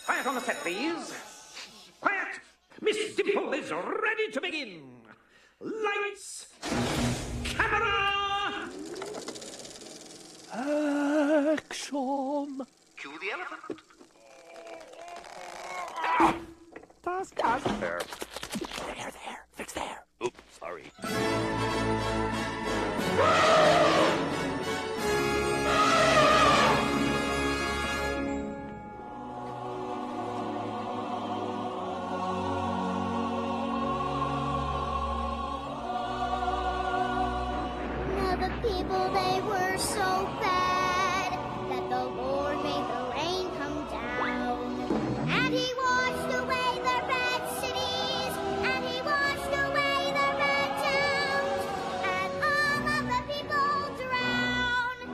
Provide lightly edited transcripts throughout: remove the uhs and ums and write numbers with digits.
Quiet on the set, please. Quiet! Miss Dimple is ready to begin. Lights, camera, action. Cue the elephant. Das Gas. There. Fix there. Oops, sorry. Now the people, they were so bad that the Lord made the rain come down. And he washed away their bad cities, and he washed away their bad towns, and all of the people drowned.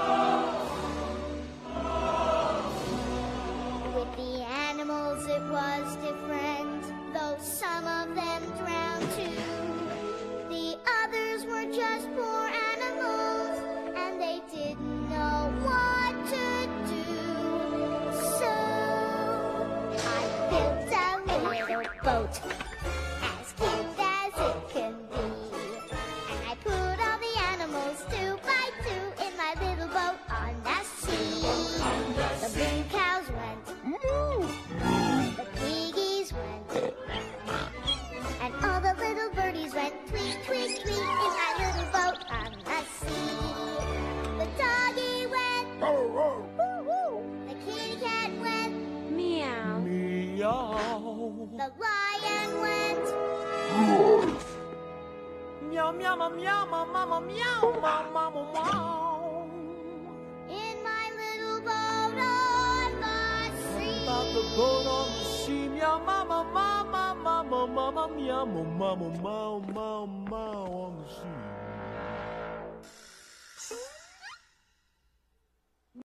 With the animals it was different, though some of them drowned too. The others were just poor animals, and they didn't know what to do. So I built a little boat, as cute as it can be. And I put all the animals 2 by 2 in my little boat on the sea. The blue cows went moo, the piggies went, and all the little birdies went tweet, tweet, tweet in my little boat on the sea. The doggy went woo, woo. The kitty cat went meow. Meow. The lion went Meow, meow, meow, meow, mama, meow, mama, meow. in my little boat on the sea. About the boat on the sea, meow, mama, mama, mama, mama, meow, mama, mama, mama, on the sea.